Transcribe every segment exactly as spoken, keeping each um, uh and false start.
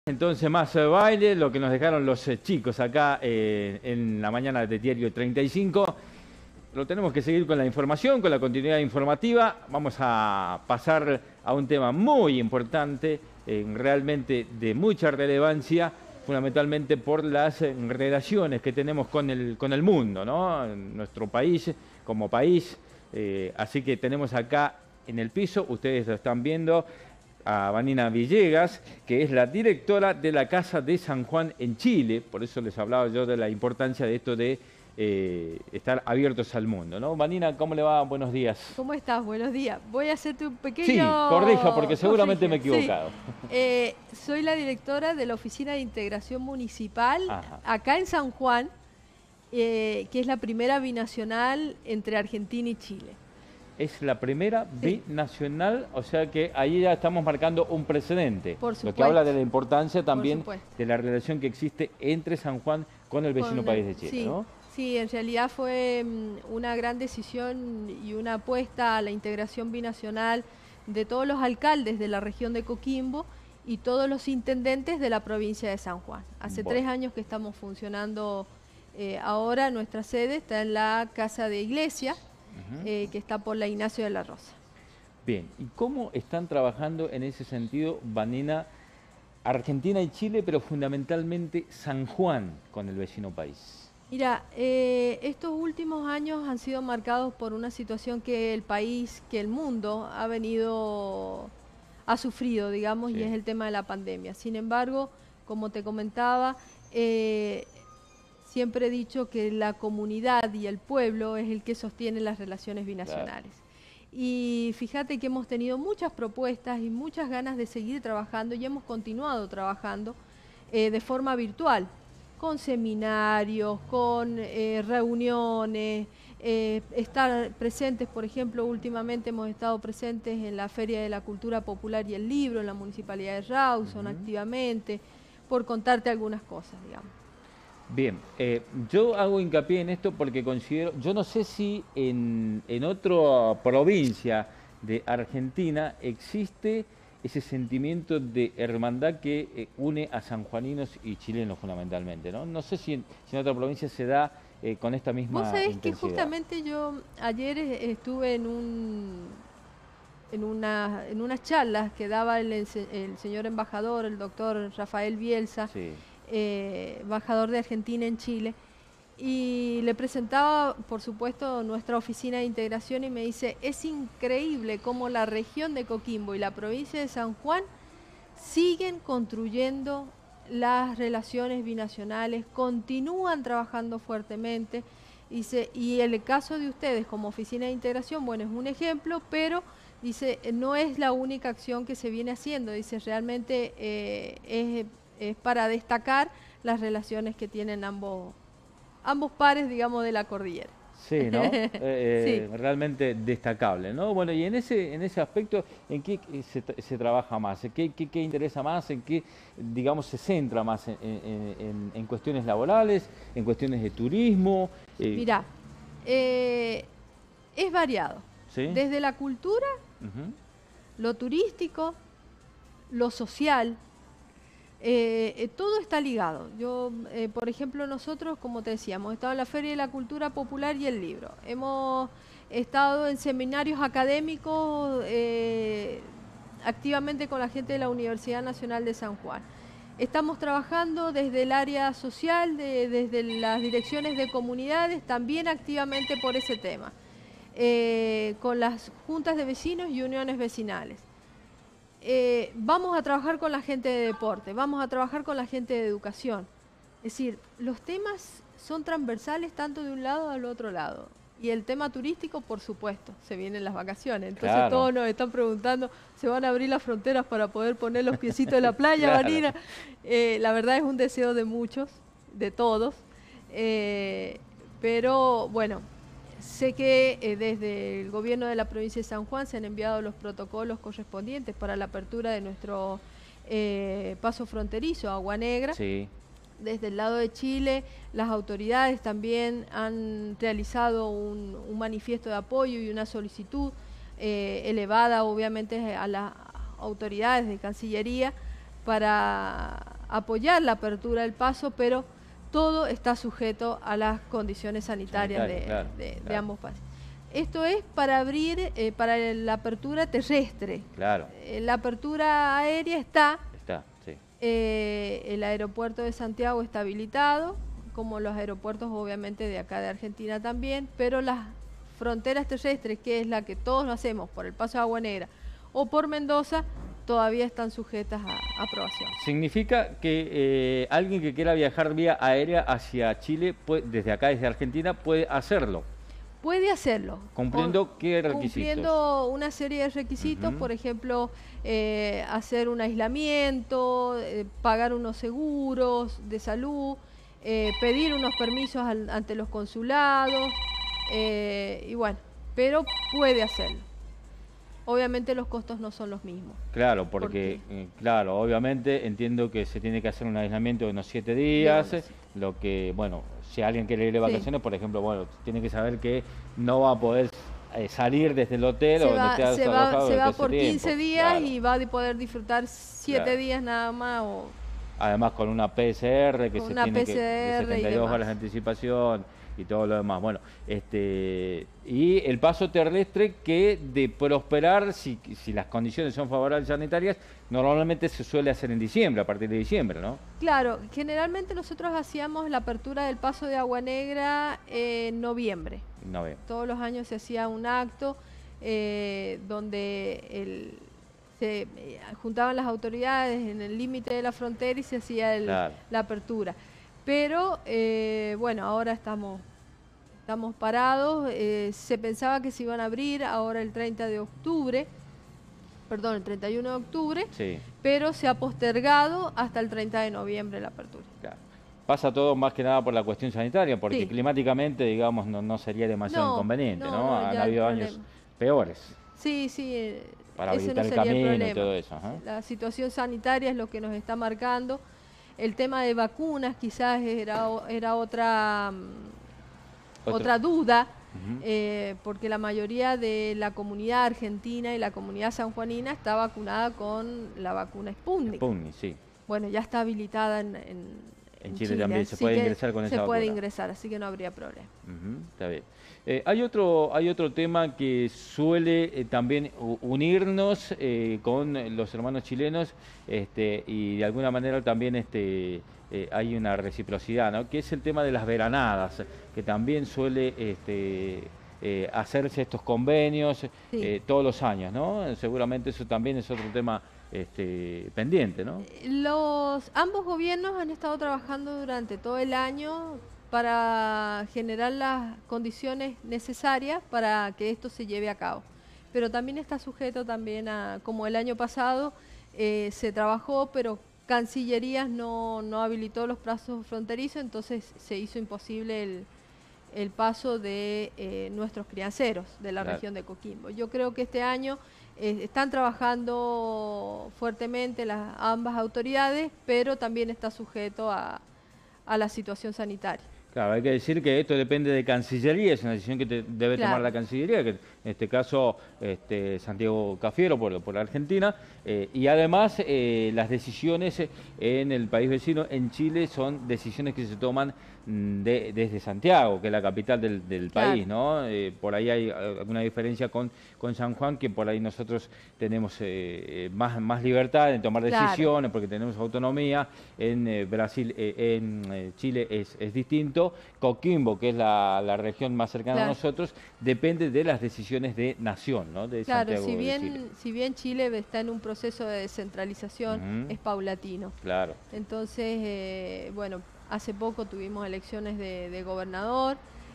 Entonces más eh, baile, lo que nos dejaron los eh, chicos acá eh, en la mañana de Diario treinta y cinco. Lo tenemos que seguir con la información, con la continuidad informativa. Vamos a pasar a un tema muy importante, eh, realmente de mucha relevancia, fundamentalmente por las eh, relaciones que tenemos con el, con el mundo, ¿no? En nuestro país, como país. Eh, así que tenemos acá en el piso, ustedes lo están viendo, a Vanina Villegas, que es la directora de la Casa de San Juan en Chile. Por eso les hablaba yo de la importancia de esto de eh, estar abiertos al mundo, ¿no? Vanina, ¿cómo le va? Buenos días. ¿Cómo estás? Buenos días. Voy a hacerte un pequeño... Sí, corrija, porque seguramente corrige. me he equivocado. Sí. Eh, soy la directora de la Oficina de Integración Municipal, Ajá. acá en San Juan, eh, que es la primera binacional entre Argentina y Chile. Es la primera Sí. binacional, o sea que ahí ya estamos marcando un precedente. Por Lo que supuesto. habla de la importancia también supuesto. de la relación que existe entre San Juan con el vecino Con- país de Chile, sí, ¿no? sí, en realidad fue mm, una gran decisión y una apuesta a la integración binacional de todos los alcaldes de la región de Coquimbo y todos los intendentes de la provincia de San Juan. Hace Bueno. tres años que estamos funcionando eh, ahora, nuestra sede está en la Casa de Iglesia, Ujú. eh, que está por la Ignacio de la Rosa. Bien, ¿y cómo están trabajando en ese sentido, Vanina, Argentina y Chile, pero fundamentalmente San Juan con el vecino país? Mira, eh, estos últimos años han sido marcados por una situación que el país, que el mundo ha venido, ha sufrido, digamos, Sí. y es el tema de la pandemia. Sin embargo, como te comentaba, eh, siempre he dicho que la comunidad y el pueblo es el que sostiene las relaciones binacionales. Y fíjate que hemos tenido muchas propuestas y muchas ganas de seguir trabajando y hemos continuado trabajando eh, de forma virtual, con seminarios, con eh, reuniones, eh, estar presentes, por ejemplo, últimamente hemos estado presentes en la Feria de la Cultura Popular y el Libro, en la Municipalidad de Rawson, Ujú. activamente, por contarte algunas cosas, digamos. Bien, eh, yo hago hincapié en esto porque considero, yo no sé si en, en otra provincia de Argentina existe ese sentimiento de hermandad que eh, une a sanjuaninos y chilenos fundamentalmente, ¿no? No sé si en, si en otra provincia se da eh, con esta misma Vos sabés que intensidad. justamente yo ayer eh, estuve en un en una en unas charlas que daba el, ense- el señor embajador, el doctor Rafael Bielsa, Sí, eh, embajador de Argentina en Chile, y le presentaba, por supuesto, nuestra oficina de integración y me dice, es increíble cómo la región de Coquimbo y la provincia de San Juan siguen construyendo las relaciones binacionales, continúan trabajando fuertemente. Dice, y el caso de ustedes como oficina de integración, bueno, es un ejemplo, pero dice, no es la única acción que se viene haciendo. Dice, realmente eh, es, es para destacar las relaciones que tienen ambos, ambos pares, digamos, de la cordillera. sí, ¿no? Eh, Sí. eh, realmente destacable, ¿no? Bueno, y en ese, en ese aspecto, ¿en qué se, tra- se trabaja más? ¿Qué, qué, qué interesa más? ¿En qué, digamos, se centra más en, en- en- en cuestiones laborales, en cuestiones de turismo? Eh, Mirá, eh, es variado. ¿Sí? Desde la cultura, Ujú. lo turístico, lo social, eh, eh, todo está ligado. Yo, eh, por ejemplo, nosotros, como te decía, hemos estado en la Feria de la Cultura Popular y el Libro. Hemos estado en seminarios académicos eh, activamente con la gente de la Universidad Nacional de San Juan. Estamos trabajando desde el área social, de- desde las direcciones de comunidades, también activamente por ese tema, eh, con las juntas de vecinos y uniones vecinales. Eh, vamos a trabajar con la gente de deporte, vamos a trabajar con la gente de educación. Es decir, los temas son transversales tanto de un lado al otro lado. Y el tema turístico, por supuesto, se vienen las vacaciones. Entonces Claro. todos nos están preguntando, ¿se van a abrir las fronteras para poder poner los piecitos en la playa, Claro. Vanina? Eh, la verdad es un deseo de muchos, de todos. Eh, pero bueno, sé que eh, desde el gobierno de la provincia de San Juan se han enviado los protocolos correspondientes para la apertura de nuestro eh, paso fronterizo, Agua Negra. Sí. Desde el lado de Chile, las autoridades también han realizado un, un manifiesto de apoyo y una solicitud eh, elevada, obviamente, a las autoridades de Cancillería para apoyar la apertura del paso, pero todo está sujeto a las condiciones sanitarias Sanitario, de, claro, de- de claro. ambos países. Esto es para abrir, eh, para la apertura terrestre. Claro, Eh, la apertura aérea está, está, sí. eh, el aeropuerto de Santiago está habilitado, como los aeropuertos obviamente de acá de Argentina también, pero las fronteras terrestres, que es la que todos lo hacemos por el Paso de Agua Negra o por Mendoza, todavía están sujetas a aprobación. Significa que eh, alguien que quiera viajar vía aérea hacia Chile, puede- desde acá, desde Argentina, puede hacerlo. Puede hacerlo. ¿Cumpliendo con- qué requisitos? Cumpliendo una serie de requisitos, Ujú. por ejemplo, eh, hacer un aislamiento, eh, pagar unos seguros de salud, eh, pedir unos permisos al- ante los consulados, eh, y bueno, pero puede hacerlo. Obviamente los costos no son los mismos. Claro, porque, ¿Por eh, claro, obviamente entiendo que se tiene que hacer un aislamiento de unos siete días, De unos- lo que, bueno, si alguien quiere ir de Sí. vacaciones, por ejemplo, bueno, tiene que saber que no va a poder eh, salir desde el hotel Se o donde va, esté se va, alojado se va durante ese por quince tiempo. días Claro. y va a poder disfrutar siete Claro. días nada más. O, Además con una P C R que Con se una tiene que P C R de y setenta y dos demás. horas de anticipación y todo lo demás. Bueno, este y el paso terrestre que de prosperar, si, si las condiciones son favorables sanitarias, normalmente se suele hacer en diciembre, a partir de diciembre, ¿no? Claro, generalmente nosotros hacíamos la apertura del Paso de Agua Negra en noviembre. No veo. Todos los años se hacía un acto eh, donde el- se eh, juntaban las autoridades en el límite de la frontera y se hacía el- Claro. la apertura. Pero eh, bueno, ahora estamos, estamos parados. eh, se pensaba que se iban a abrir ahora el treinta de octubre, perdón, el treinta y uno de octubre, Sí, pero se ha postergado hasta el treinta de noviembre la apertura. claro. Pasa todo más que nada por la cuestión sanitaria, porque Sí. climáticamente, digamos, no, no sería demasiado No, inconveniente, no, ¿no? no, Han ya habido el años problema. peores. Sí, sí, eh, Para ese no habilitar el sería el camino y problema. todo eso, ajá. La situación sanitaria es lo que nos está marcando. El tema de vacunas quizás era, o- era otra, mm, Otro- otra duda, Ujú. eh, porque la mayoría de la comunidad argentina y la comunidad sanjuanina está vacunada con la vacuna Sputnik. Sputnik, sí. Bueno, ya está habilitada en, en, En Chile también, se así puede que ingresar con se esa puede vacuna. ingresar, así que no habría problema. Ujú, está bien. Eh, hay otro, hay otro tema que suele eh, también u- unirnos eh, con los hermanos chilenos, este, y de alguna manera también este, eh, hay una reciprocidad, ¿no? Que es el tema de las veranadas, que también suele este, eh, hacerse estos convenios Sí. eh, todos los años, ¿no? Seguramente eso también es otro tema este, pendiente, ¿no? Los ambos gobiernos han estado trabajando durante todo el año para generar las condiciones necesarias para que esto se lleve a cabo. Pero también está sujeto también a, como el año pasado, eh, se trabajó, pero Cancillerías no, no habilitó los plazos fronterizos, entonces se hizo imposible el, el paso de eh, nuestros crianceros de la Claro. región de Coquimbo. Yo creo que este año eh, están trabajando fuertemente las ambas autoridades, pero también está sujeto a, a la situación sanitaria. Claro, hay que decir que esto depende de Cancillería, es una decisión que te- debe Claro. tomar la Cancillería, que en este caso este, Santiago Cafiero por, por Argentina, eh, y además eh, las decisiones en el país vecino, en Chile, son decisiones que se toman mm, de- desde Santiago, que es la capital del, del Claro. país, ¿no? Eh, por ahí hay alguna diferencia con, con San Juan, que por ahí nosotros tenemos eh, más, más libertad en tomar Claro. decisiones, porque tenemos autonomía. En eh, Brasil, eh, en eh, Chile es, es distinto. Coquimbo, que es la, la región más cercana Claro. a nosotros, depende de las decisiones de nación, ¿no? De Claro, Santiago si de Chile. bien, si bien Chile está en un proceso de descentralización, Ujú. es paulatino. Claro. Entonces, eh, bueno, hace poco tuvimos elecciones de, de gobernador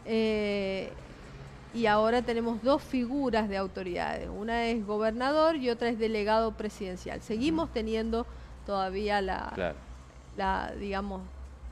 eh, y ahora tenemos dos figuras de autoridades. Una es gobernador y otra es delegado presidencial. Seguimos teniendo todavía la, Claro. la digamos,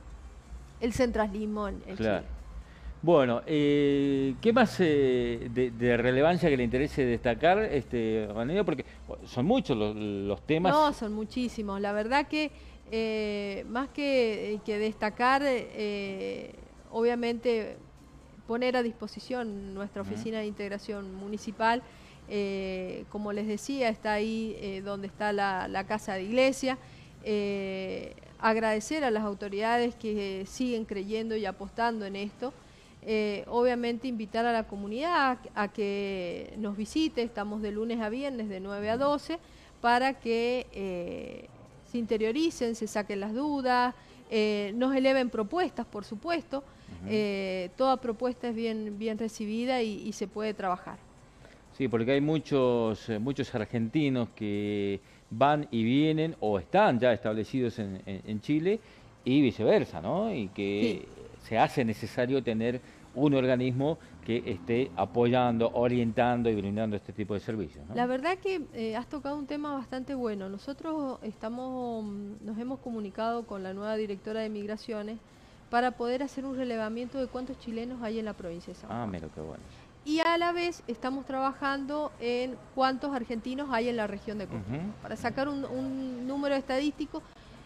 el centralismo en, en Claro. Chile. Bueno, eh, ¿qué más eh, de, de relevancia que le interese destacar, este, Vanessa? Porque bueno, son muchos los, los temas. No, son muchísimos. La verdad que eh, más que, que destacar, eh, obviamente poner a disposición nuestra Ujú. oficina de integración municipal, eh, como les decía, está ahí eh, donde está la, la casa de iglesia. eh, agradecer a las autoridades que siguen creyendo y apostando en esto. Eh, obviamente invitar a la comunidad a, a que nos visite, estamos de lunes a viernes de nueve a doce, para que eh, se interioricen, se saquen las dudas, eh, nos eleven propuestas, por supuesto. Uh-huh. eh, toda propuesta es bien, bien recibida y, y se puede trabajar. Sí, porque hay muchos, muchos argentinos que van y vienen o están ya establecidos en, en, en Chile y viceversa, ¿no? Y que sí, se hace necesario tener un organismo que esté apoyando, orientando y brindando este tipo de servicios, ¿no? La verdad que eh, has tocado un tema bastante bueno. Nosotros estamos, nos hemos comunicado con la nueva directora de Migraciones para poder hacer un relevamiento de cuántos chilenos hay en la provincia de San Juan. Ah, mira, qué bueno. Y a la vez estamos trabajando en cuántos argentinos hay en la región de Coquimbo, uh-huh, para sacar un, un número estadístico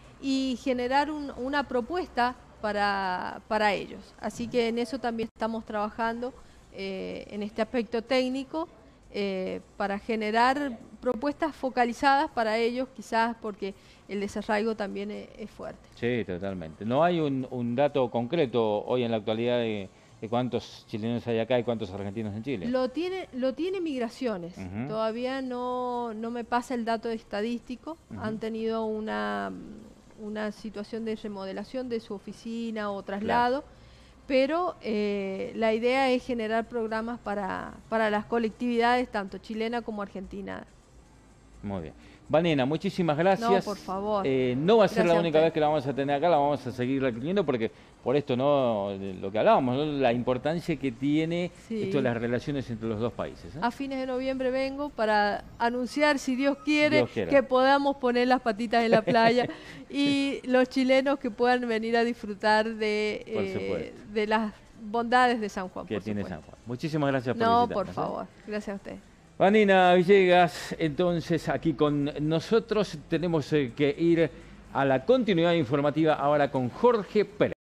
y generar un, una propuesta para, para ellos. Así que en eso también estamos trabajando, eh, en este aspecto técnico, eh, para generar propuestas focalizadas para ellos, quizás porque el desarraigo también es, es fuerte. Sí, totalmente. No hay un, un dato concreto hoy en la actualidad de, de cuántos chilenos hay acá y cuántos argentinos en Chile. Lo tiene, lo tiene Migraciones. Uh-huh. Todavía no, no me pasa el dato estadístico. Uh-huh. Han tenido una... una situación de remodelación de su oficina o traslado, claro, pero eh, la idea es generar programas para, para las colectividades, tanto chilena como argentina. Muy bien. Vanina, muchísimas gracias. No, por favor. Eh, no va a ser Gracias la única vez que la vamos a tener acá, la vamos a seguir requiriendo porque por esto, ¿no? Lo que hablábamos, ¿no? La importancia que tiene, sí, esto de las relaciones entre los dos países, ¿eh? A fines de noviembre vengo para anunciar, si Dios quiere, Dios que podamos poner las patitas en la playa y los chilenos que puedan venir a disfrutar de, eh, de las bondades de San Juan. Que tiene San Juan. Muchísimas gracias por No, visitarnos, por favor. ¿eh? Gracias a usted. Vanina Villegas, entonces aquí con nosotros tenemos que ir a la continuidad informativa ahora con Jorge Pérez.